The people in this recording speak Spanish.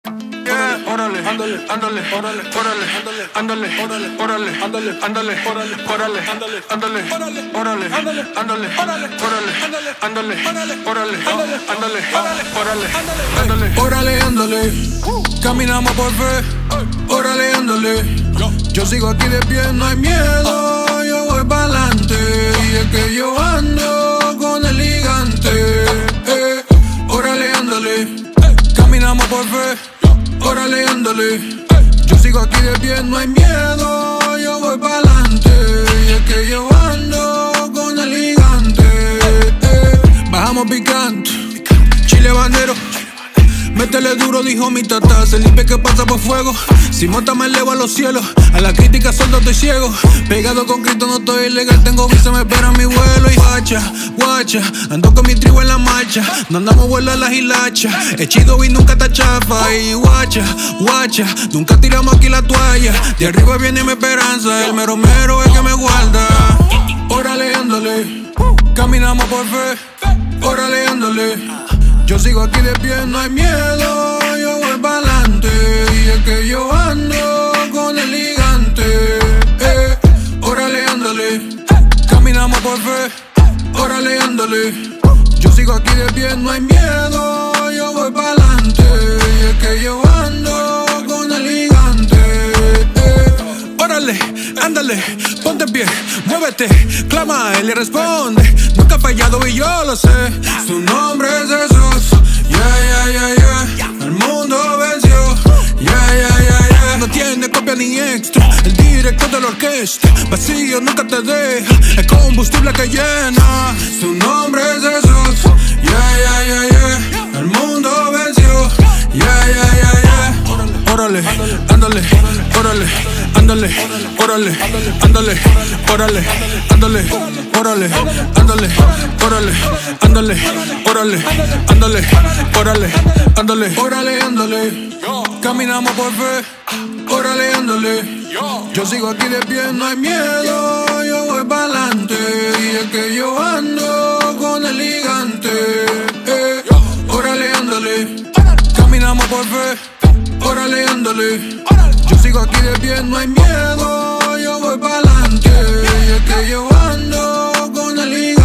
Órale, ándale, ándale, órale, órale, ándale, órale, órale, ándale, ándale, órale, órale, ándale, ándale, órale, ándale, ándale, órale, ándale, órale, ándale, órale, órale, ándale, caminamos por fe, órale, ándale, yo sigo aquí de pie, no hay miedo, yo voy pa'lante, y es que yo ando con el gigante, órale, ándale, caminamos por fe, órale, ándale, yo sigo aquí de pie, no hay miedo, yo voy pa'lante, y es que yo ando con el gigante, bajamos picante, chile bandero, métele duro, dijo mi tata, se limpia que pasa por fuego, si monta me elevo a los cielos, a la crítica solo estoy ciego, pegado con Cristo no estoy ilegal, tengo visa, me espera mi vuelo y guacha, guacha, ando con mi tribu en la marcha, no andamos vuelo a las hilachas, hechido y nunca está chafa, y guacha, guacha, nunca tiramos aquí la toalla, de arriba viene mi esperanza, el mero mero es que me guarda, órale, ándale, caminamos por fe, órale, ándale, yo sigo aquí de pie, no hay miedo, yo voy pa'lante, y es que yo ando con el gigante, órale, ándale, caminamos por fe, órale, ándale, yo sigo aquí de pie, no hay miedo, yo voy pa'lante, y es que yo ando con el gigante, órale, ándale, ponte en pie, muévete, clama, él le responde, nunca ha fallado y yo lo sé, su nombre es Jesús, el mundo venció, no tiene copia ni extra, el director de la orquesta, vacío nunca te deja, el combustible que llena, su nombre es Jesús, el mundo venció, órale, ándale, órale, ándale, órale, ándale, órale, ándale, órale, ándale, órale, ándale, órale, ándale, órale, ándale, órale, ándale, caminamos por fe, órale, ándale, yo sigo aquí de pie, no hay miedo, yo voy pa'lante, y es que yo ando con el gigante, órale, ándale, caminamos por fe, órale, ándale, yo sigo aquí de pie, no hay miedo, yo voy pa'lante, y es que yo ando con el gigante.